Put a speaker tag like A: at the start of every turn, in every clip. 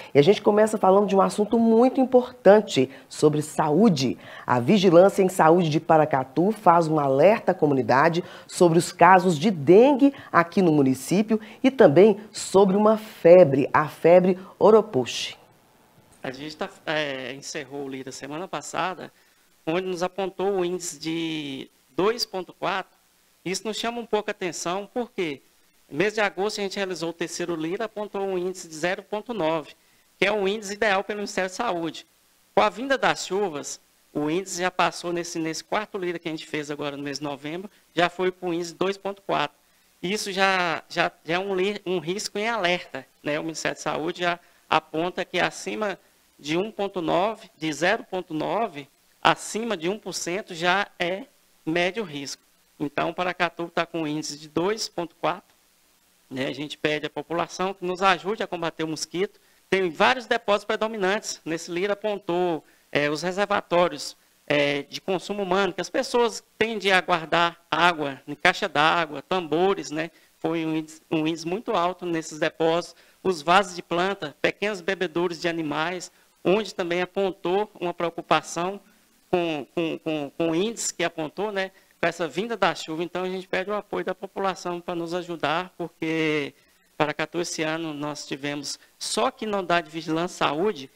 A: E a gente começa falando de um assunto muito importante sobre saúde. A Vigilância em Saúde de Paracatu faz um alerta à comunidade sobre os casos de dengue aqui no município e também sobre uma febre, a febre Oropuche.
B: A gente encerrou o LIDA semana passada, onde nos apontou o índice de 2,4. Isso nos chama um pouco a atenção, porque no mês de agosto a gente realizou o terceiro LIDA, apontou um índice de 0,9, que é o índice ideal pelo Ministério da Saúde. Com a vinda das chuvas, o índice já passou nesse quarto LIDA que a gente fez agora no mês de novembro, já foi para o índice 2,4. Isso já é um risco em alerta, né? O Ministério da Saúde já aponta que acima de 1,9, de 0,9, acima de 1% já é médio risco. Então, Paracatu está com um índice de 2,4. Né? A gente pede à população que nos ajude a combater o mosquito. Tem vários depósitos predominantes. Nesse LIDA apontou os reservatórios de consumo humano, que as pessoas tendem a guardar água em caixa d'água, tambores, né? Foi um índice muito alto nesses depósitos. Os vasos de planta, pequenos bebedouros de animais, onde também apontou uma preocupação com o índice que apontou, né, com essa vinda da chuva. Então, a gente pede o apoio da população para nos ajudar, porque Paracatu esse ano nós tivemos, só aqui na unidade de vigilância e saúde,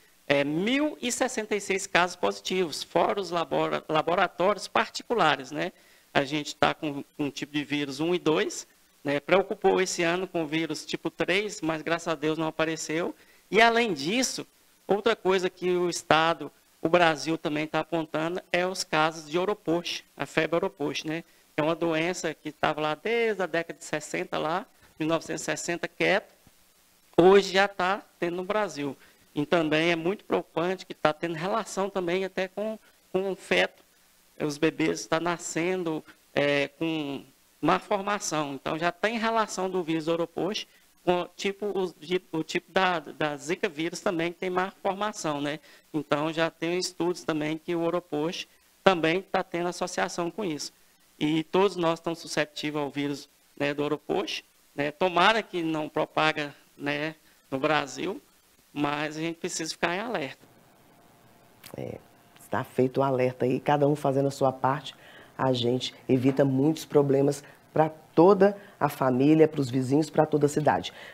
B: 1.066 casos positivos, fora os laboratórios particulares. Né? A gente está com um tipo de vírus 1 e 2, né? Preocupou esse ano com o vírus tipo 3, mas graças a Deus não apareceu. E além disso, outra coisa que o Estado, o Brasil também está apontando é os casos de Oropuche, a febre Oropuche, né? É uma doença que estava lá desde a década de 60, lá, 1960, quieto, hoje já está tendo no Brasil. E também é muito preocupante que está tendo relação também até com o feto. Os bebês estão nascendo com má formação. Então, já tem relação do vírus Oropuche com o tipo da Zika vírus também, que tem má formação. Né? Então, já tem estudos também que o Oropuche também está tendo associação com isso. E todos nós estamos suscetíveis ao vírus, né, do Oropuche. Né? Tomara que não propaga, né, no Brasil, mas a gente precisa ficar em alerta.
A: Está feito o alerta aí, cada um fazendo a sua parte, a gente evita muitos problemas para toda a família, para os vizinhos, para toda a cidade.